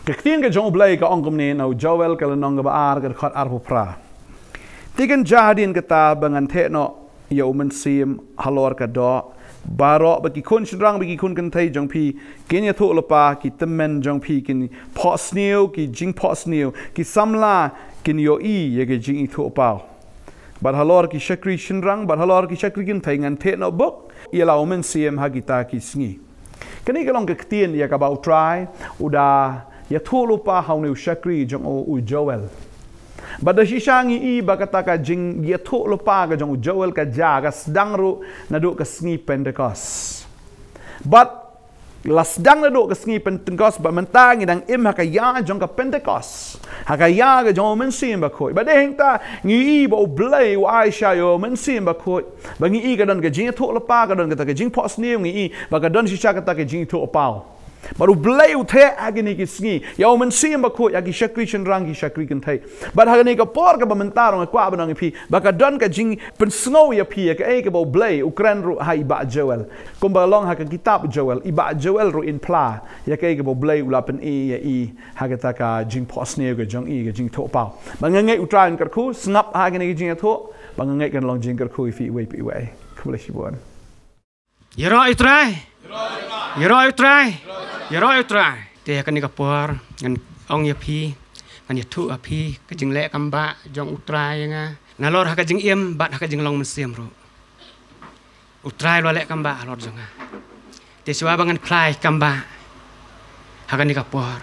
Kektiin ke jong blai ka ongkom ni nau Joel ke lenong ke baar ke dekat arpopra. Tigan jahadin kata bangan tekno ya Mynsiem halor ka do barok bagi kun shenrang bagi kun kentai jong pi kenya tu lepa ki temen jong pi kin pot snew ki Jingphla snew ki samla kin yo I ya ke jing itu pau. Bar halor ki shakri shenrang bar halor ki shakri kentai ngan tekno bok ia lau Mynsiem hagita ki sngi. Kini kalong kektiin ya ka bau try udah ya tu lupa hau ni shakri jong o Joel. Bada shishangi I bakataka jing ya tu lupa ka jong Joel ka jaga sedang ru naduk ke sngi Pentecost. But la sedang naduk ke sngi Pentecost ba mentang idang im hakaya jong ka Pentecost. Hakaya ka jong Mynsiem Bakhuid. Bada hengta ngi I ba blai wa Aisha yo Mynsiem Bakhuid. Ba ngi I ka don ka jing tu lupa ka don ka Jingphla snew ngi I ba ka don shisha ka ta ka jing tu pau. Baru belai uthe agini ki sngi ya Mynsiem Bakhuid agi shakri shenrang ki shakri kentai but hagani ka por ka bamentaro ng kwa banang pi baka don ka jing pensngo ya pi ka ka bau belai ukran ru hai ba Joel kumbalong ha ka kitab Joel iba Joel ru in pla ya ka bau belai ulapen ya I hagata ka Jingphla snew ga jong I ga jing tho pau bangangai utran ka khu snap hagani ki jing tho bangangai kan long jing ka khu fi we pi we kulish bon Yero utrai Yero utrai Yero utrai te kan ni kapor ngan ong ya pi ngan ya thu a pi ka jing le kamba jong utrai nga nalor ha ka jing iem bat ha ka jing long Mynsiem ro utrai lo le kamba lor jonga te swa bangan klai kamba ha kan ni kapor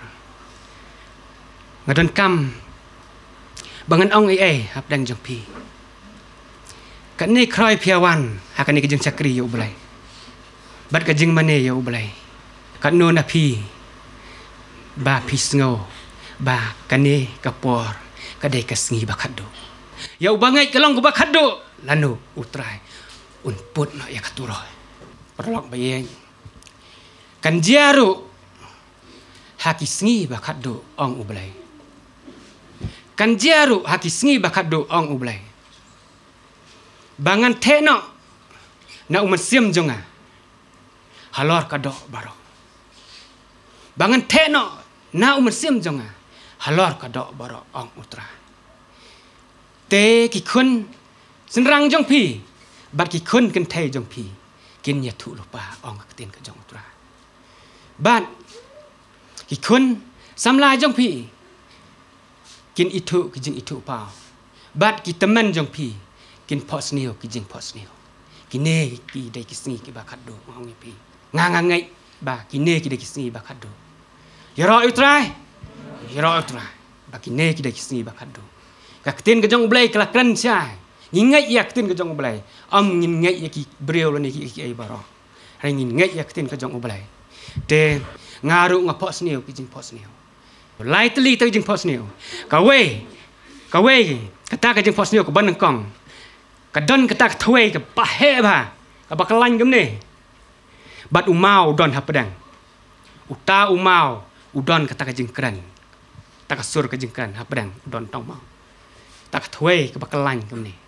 ngadon kam bangan ong ai hap dang jong pi kan ni kroi piawan ha kan ni ka jing chakri yo blai bat ka jing mane yo blai kat no na pi ba pisngo ba kane kapor kadai kasngi bakado ya ubangai kalong ko bakado lanu utrai unput no ya katuro perlok bayeng kan jaru haki sngi bakado ong ublai kan jaru haki sngi bakado ong ublai bangan teno na Mynsiem jonga halor kadok baro bangan teno na Mynsiem jonga halor kadok baro ong utra te ki kun senrang jong pi bat ki kun kan thai jong pi kin ya thu lupa ong tin ka jong utra bat ki kun samla jong pi kin itu ki jing itu pa bat ki teman jong pi kin pos niu ki jing pos niu kine ki dai ki sngi ki bakat do ong pi ngangai ba kine ki dai ki sngi bakat do Yero utrai ba kine ki dai ki sngi bakat do ka tin ka jong blai kala kran chai ngingai yak tin ka jong blai am ngingai ki breu ni ki ai baro hai ngingai yak tin ka jong blai te ngaru nga pos niu ki jing pos niu lai tli te jing pos niu ka we kata ka jing pos niu ka ban kong ka don kata ka thwe ka pa he ba ka bakalan gam ni bat umau don hapadang uta umau udon kata ka jing kran ta ka sur ka jing kran hapadang don tong mau ta ka thwe ka bakalan gam ni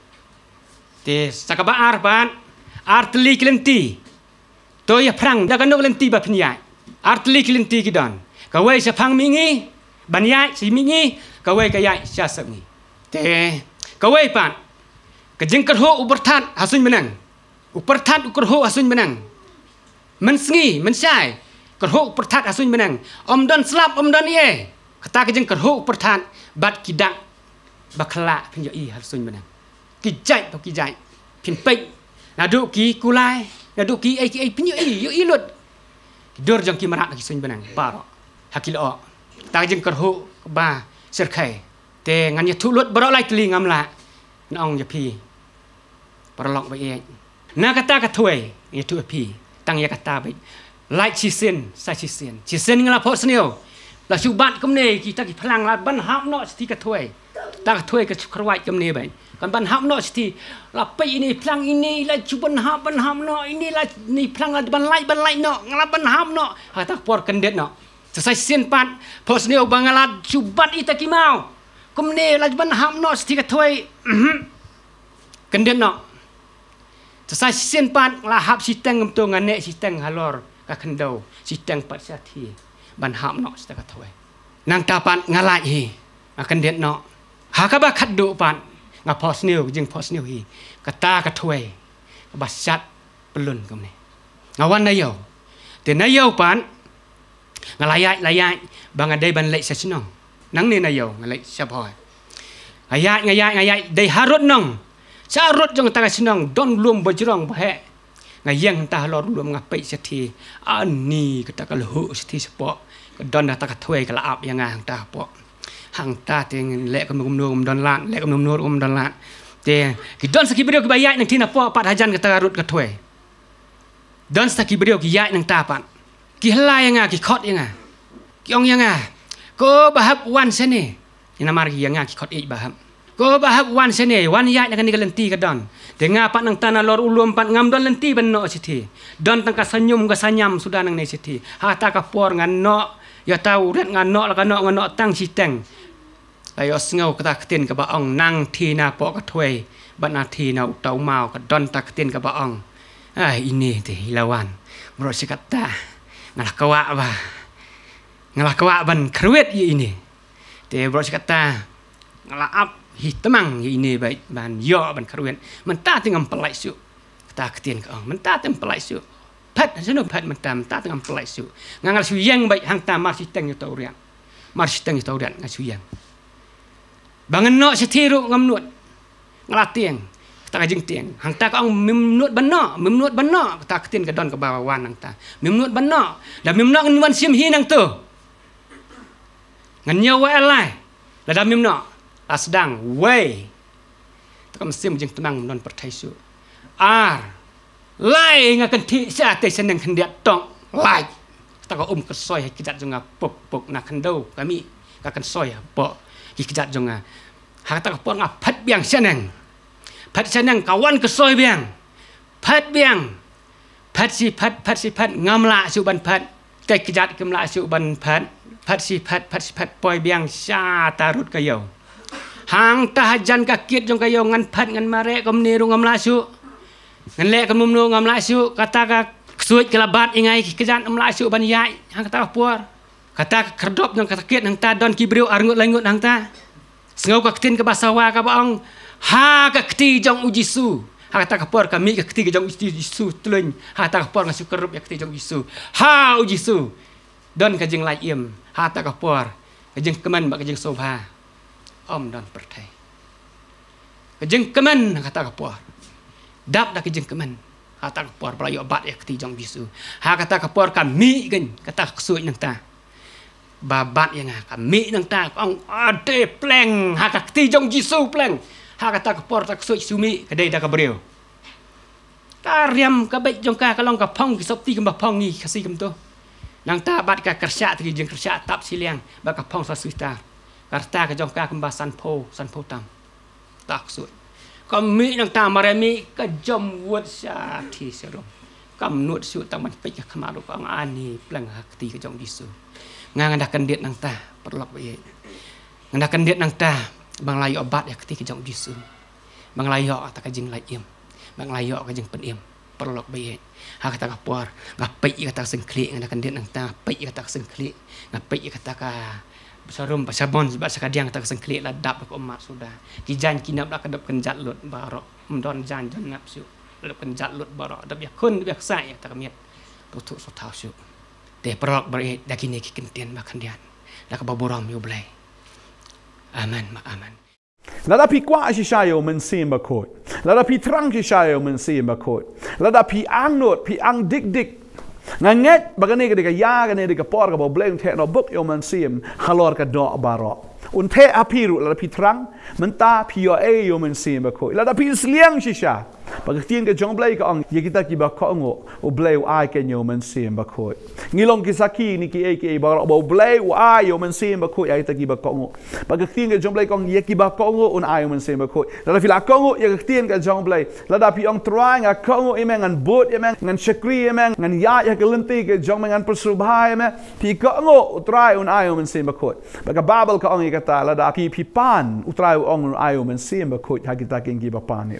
te sakaba ar ban artli klenti to ya prang da ka no klenti ba phnya artli klenti ki don ka we sa phang mingi ban yai si mingi ka we ka yai sa sangi te ka we pan ka jing kerho uperthat hasun menang uperthat ukerho hasun menang mensngi mensai kerho uperthat hasun menang om don slap om don ye kata ka jing kerho uperthat bat kidak bakla phin yo I hasun menang ki jai to ki jai phin pei na du ki kulai na du ki ai phin yo I lut dor jang ki marat ki sun menang paro hakilo ta jing kerho ba serkai te ngan ya thu lut baro lai tli ngam la nong ya pi perlok baik na kata ka thwe ya tu pi tang ya kata baik lai chi sen sa chi sen ngala pho sneo la chu bat kum ne ki ta ki phlang la ban hap no sti ka thwe ta ka thwe ka khrwai kum ne bai kan ban hap no sti la pe ini phlang ini la chu ban hap no ini la ni phlang la ban lai no ngala ban hap no ha ta por kan det no sa sen pat pho sneo bangala chu bat ita ki mau kum ne la ban hap no sti ka thwe kan det no sa sen pat la hap si tang ngam to ngane si tang halor ka khandau si tang pat sa thi ban ham no sta ka thoi nang ta pan ngalai hi akan det no ha ka ba khat du pan nga pos new jing pos new hi ka ta ka thoi ba sat pelun kom ni ngawan na yo te na yo pan ngalayai bang adai ban lek sa chinong nang ni na yo ngalai sa boy ngayai dai harut nong charut jong ta chinong don lum bojrong ba he ngayang ta lor lum ngapai sathi ani ka ta ka hu sathi sepo ka don ta ka thoi ka la ap yang hang ta po hang ta ting lek kom nom don lan lek kom nom don lan te ki don saki brio ki bayai nang tina po pat hajan ka ta rut ka thoi don saki brio ki yai nang ta pan ki halai yang ki khot yang ki ong yang ko bahap wan sene ina mar ki yang ki khot ik bahap ko bahap wan sene wan yai nang ni ka lenti ka don dengar pat nang tanah lor ulum pat ngam don lenti ben no sithi don tang ka senyum ka sanyam sudah nang ne sithi ha ta ka por ngan no ya tau ret ngan no la ka no ngan no tang si teng ayo sngau ka ta ktin ka ba ong nang thi na po ka thoi ban na thi na tau mau ka don ta ktin ka ba ong ai ini te hilawan bro sikata ngalah kawa ban kruet ini te bro sikata ngalah ap hi temang ini baik ban yo ban kruet man ta tingam pelai su ta ktin ka ong man ta tem pelai su pat seno pat man ta tingam pelai su ngangal su yang baik hang ta mar si teng yo tau rian mar si teng yo tau rian ngal su yang bangan no setiru ngam nuot ngelatieng ta jing tieng hang ta ka ong mim nuot banno ta ktin ka don ka bawan nang ta mim nuot banno da mim no ngan sim hi nang tu ngan nyawa alai la da mim no asdang way ta kam sim jing tenang non perthai su ar lai ngakan thi sa te seneng khandiat tong lai ta ka ka soi hai kijat junga pok na khandau kami ka kan soi po ki kijat junga ha ta ka por nga phat biang seneng phat seneng kawan ke soi biang phat si phat ngam la su ban phat te kijat kem la su ban phat si phat poi biang sha tarut ka yo hang ta hajan ka kit jong ka yo ngan phat ngan mare kom ni ru ngam la su ngan le kom nu ngam la su kata ka suit kelabat ingai kijat ngam la su ban yai hang ta por kata kerdop jong kata kit hang ta don ki briu arngut langut hang ta sengau ka ktin ka basawa ka baong ha ka kti jong ujisu ha kata ka por kami ka kti jong ujisu tulun ha ta ka por ngasu kerup ya kti jong ujisu ha ujisu don ka jing lai iem ha ta ka por ka jing keman ba ka jing sobha om don perthai ka jing keman kata ka por dap da ka jing keman ha ta ka por belayo bat ya kti jong ujisu ha kata ka por kami gen kata suit nang ta babat yang kami nang ta ong ade pleng ha ka kti jong ujisu pleng ha kata ka por tak suit sumi kedai da ka breu ta riam ka baik jong ka kalong ka phong ki sop ti ka phong ni kasi kam tu nang ta bat ka kersya ti jeng kersya tap siliang ba ka phong sa suita karta ka jong ka kemba san po tam tak suit kami nang ta marami ka jom wot sa ti serom kam nut su ta man pe ka khamaru ka ani pleng ha kti ka jong disu ngandakan diet nang ta perlok bae ngandakan diet nang ta bang layo obat ya kti ka jong disu bang layo ta ka jing lai iem bang layo ka jing pen iem perlok bae ha kata ka por ngapai kata sengkli ngandakan diet nang ta pai kata sengkli ngapai kata ka sarum pasabon sebab sakadiang kata sengkli la dap ko mat sudah ki jan kinap dak kedap kenjat lut barok mdon jan ngap su kedap kenjat lut barok dap ya kun biak sai ta kamiet tutu so tau su te perok bari dakini ki kentian makandian dak baboram yo blai amen ma amen Lada pi kwa si shayo Mynsiem Bakhuid. Lada pi trang si shayo Mynsiem Bakhuid. Lada pi ang not pi ang dik nganget bagane ka ya gane ka por ka bo bleng the no buk yo Mynsiem khalor ka do baro un the apiru lada pi trang menta pi yo yo Mynsiem Bakhuid. Lada pi sliang si sha pagtien ka jong blai ka ang ye kita ki ba ko ngo o blai ai ke yo Mynsiem Bakhuid. Ngilong ki saki ni ki ke baro bo blai ai yo Mynsiem Bakhuid ai ta ki ba ko ngo pagtien ka jong blai kong ye ki ba ko ngo un ai yo Mynsiem Bakhuid. Lada fila ko ngo ye tien ka jong blai lada pi ong try nga ko ngo emang an bot emang ngan shakri emang ngan ya ka lenti ka jong ngan persubhai me pi ko ngo try un ai yo Mynsiem Bakhuid. Baga babel ka ong kata lada pi pan utrai ong ai yo Mynsiem Bakhuid ha kita king ki ba pan ni o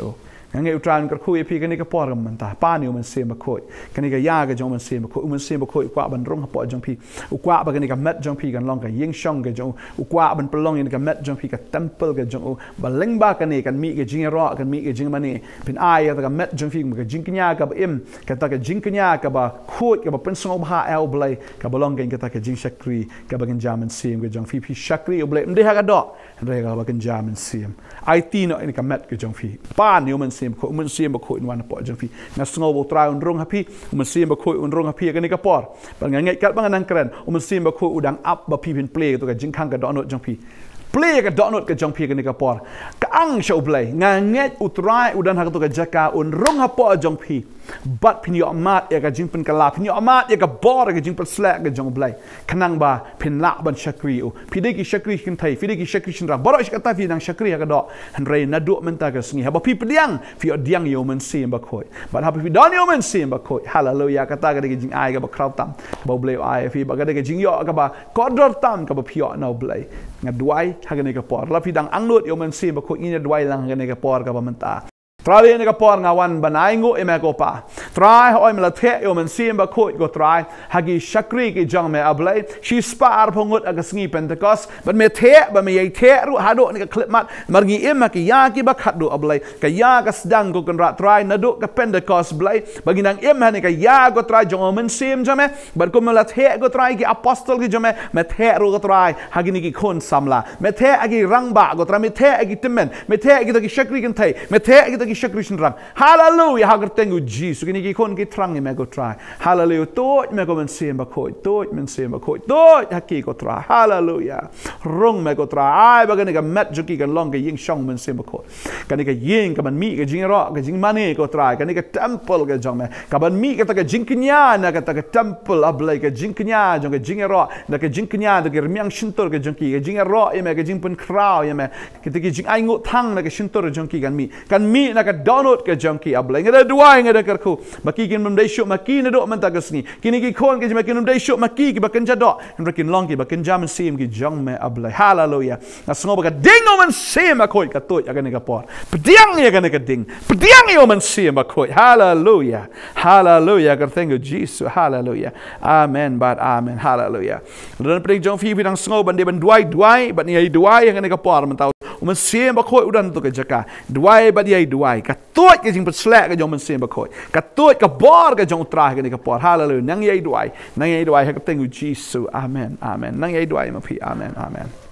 ngay utran Bakhuid pi kan ni ka por kam manta pa ni Mynsiem Bakhuid kan ni ka ya ka jong Mynsiem Bakhuid kwa ban rong hapo jong pi ukwa ba kan ni ka met jong pi kan long ka ying shong ka jong ukwa ban pelong ni ka met jong pi ka temple ka jong ba leng ba kan ni kan mi ka jing ro kan mi ka jing mani pin ai ka met jong pi ka jing knya ka ba im ka ta ka jing knya ka ba khut ka ba pen song ba el blai ka ba long ka ta ka jing shakri ka ba kan jam Mynsiem ka jong pi shakri blai mde ha ka do re ka ba kan jam Mynsiem ai ti no ni ka met ka jong pi pa ni Mynsiem Bakhuid wan po jong pi na sngo bo tra un rong hapi Mynsiem Bakhuid un rong hapi ka ni ka por ba ngai kat ba nang kren Mynsiem Bakhuid udang up ba pi pin play to ka jing khang ka do no jong pi play ka do no ka jong pi ka ni ka por ka ang show play ngai utrai udan ha to ka jaka un rong hapo jong pi but pin yo amat ya ka jing pen kala pin yo amat ya ka bor ka jing pen slack ka jong blai kanang ba pin la ban shakri u pide ki shakri kin thai pide ki shakri shin ra boro ka ta fi nang shakri ka do han rei na do men ta ka sngi ha ba pi pediang fi diang yo Mynsiem Bakhuid but ha pi don yo Mynsiem Bakhuid hallelujah ka ta ka de jing ai ka ba kraw tam ba blai ai fi ba ka de jing yo ka ba kodor tam ka ba pi yo no blai ngadwai ha ka ni ka por la fi dang angnut yo Mynsiem Bakhuid ni dwai lang ka ni ka por ka ba menta Try ni ka por ngawan banai ngo eme ko pa. Try oi mela the yo Mynsiem Bakhuid go try hagi shakri ki jong me ablay. She spar pongut agas ngi Pentecost but me the ba me yai the ru hado ni ka clip mat margi em ki ya ki ba khat do ablay. Ka ya ka sedang ko kan ra try na do ka Pentecost blay. Bagi nang em ni ka ya go try jong Mynsiem jame but ko mela the go try ki apostle ki jame me the ru go try hagi ni ki khon samla. Me the agi rangba go try me the agi timmen me the agi ki shakri kan thai me the agi ki shakrishin rang hallelujah hagar tengu Jesus kini ki kon ki trang me go try hallelujah to me go Mynsiem Bakhuid to Mynsiem Bakhuid to haki go try hallelujah rong me go try ai ba kan ka met joki kan long ka ying shong Mynsiem Bakhuid kan ka ying ka ban mi ka jing ro ka jing mani go try kan ka temple ka jong me ka ban mi ka ta ka jing knya na ka ta ka temple ablai ka jing knya jong ka jing ro na ka jing knya da ka myang shintor ka jong ki ka jing ro ye me ka jing pun kraw ye me ki ta ki jing ai ngut thang na ka shintor jong ki kan mi na ka donut ka junkie ablay ngada duai ngada karku maki kin mum dai shu maki na do man ta gasni kini ki khon ke makin mum dai shu maki ki bakan jado rakin long ki bakan jam Mynsiem ki jong me ablay hallelujah na sngo ba ka ding no Mynsiem Bakhuid ka toy aga ni ka por pediang ya ga ka ding pediang yo Mynsiem Bakhuid hallelujah hallelujah ka thank you Jesus hallelujah amen but amen hallelujah ran pring jong fi bidang sngo ban de ban duai ban ni duai nga ni ka por man ta Mynsiem Bakhuid udan to ka jaka duai ba dia duai ka toy ka jing pat slack ka jong Mynsiem Bakhuid ka toy ka bor ka jong tra ka ni ka por hallelujah nang yai duai ha ka thank you Jesus amen amen nang yai duai ma phi amen amen